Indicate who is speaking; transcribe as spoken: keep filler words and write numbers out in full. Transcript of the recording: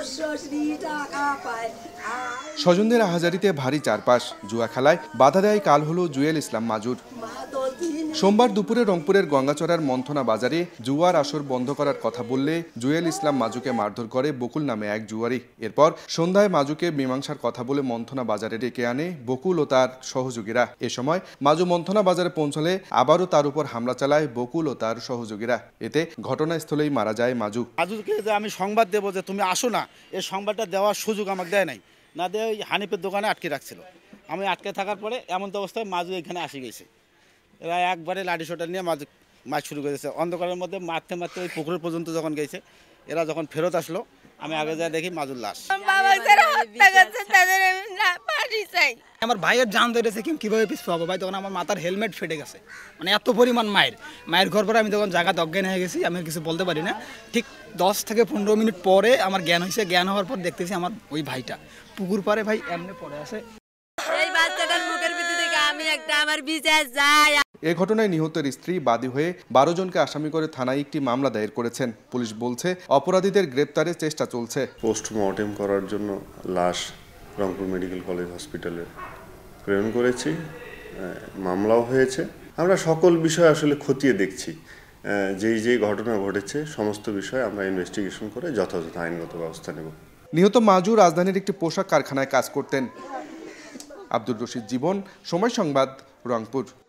Speaker 1: স্বজনদের আহাজারিতে ভারী চারপাশ, জুয়া খেলায় বাধা দেয় কাল হলো জুয়েল ইসলাম মাজুর। সোমবার দুপুরে রংপুরের গঙ্গাচড়ার মন্থনা বাজারে জুয়ার আসর বন্ধ করার কথা বললে জুয়েল ইসলাম মাজুকে মারধর করে বকুল নামে এক জুয়ারি। এরপর সন্ধ্যায় মাজুকে মীমাংসার কথা বলে মন্থনা বাজারে ডেকে আনে বকুল ও তার সহযোগীরা। এ সময় মাজু মন্থনা বাজারে পৌঁছলে আবারও তার উপর হামলা চালায় বকুল ও তার সহযোগীরা। এতে ঘটনাস্থলেই মারা যায় মাজু।
Speaker 2: মাজুকে যে আমি সংবাদ দেবো যে তুমি আসো না, এই সংবাদটা দেওয়ার সুযোগ আমাকে দেয় নাই, না দিয়ে হানিফের দোকানে আটকে রাখছিল। আমি আটকে থাকার পরে এমন অবস্থায় মাজু এখানে আসি গেছে। এরা একবারে লাঠি সোটা নিয়ে মাছ মাছ শুরু করেছে। অন্ধকারের মধ্যে মারতে মারতে ওই পুকুর পর্যন্ত যখন গেছে, এরা যখন ফেরত আসলো আমি আগে যা দেখি মাজুর লাশ।
Speaker 3: আমার ভাইয়ের জান ধরেছে কি কিভাবে পিছু পাবো ভাই, তখন আমার মাথার হেলমেট ফেটে গেছে, মানে এত পরিমাণ মায়ের মায়ের ঘর পরে আমি তখন জায়গাতে অজ্ঞান হয়ে গেছি, আমি কিছু বলতে পারি না। ঠিক দশ থেকে পনেরো মিনিট পরে আমার জ্ঞান হয়েছে। জ্ঞান হওয়ার পর দেখতেছি আমার ওই ভাইটা পুকুর পাড়ে ভাই এমনি পড়ে আছে।
Speaker 1: এ ঘটনায় নিহতের স্ত্রী বাদী হয়ে বারো জনকে আসামি করে থানায় একটি মামলা দায়ের করেছেন। পুলিশ বলছে অপরাধীদের গ্রেপ্তারের চেষ্টা চলছে।
Speaker 4: পোস্টমর্টেম করার জন্য লাশ রংপুর মেডিকেল কলেজ হসপিটালে প্রেরণ করেছি, মামলাও হয়েছে। আমরা সকল বিষয় আসলে খতিয়ে দেখছি, যেই যেই ঘটনা ঘটেছে সমস্ত বিষয় আমরা ইনভেস্টিগেশন করে যথাযথ আইনগত ব্যবস্থা নেব।
Speaker 1: নিহত মাজু রাজধানীর একটি পোশাক কারখানায় কাজ করতেন। আব্দুর রশিদ জীবন, সময় সংবাদ, রংপুর।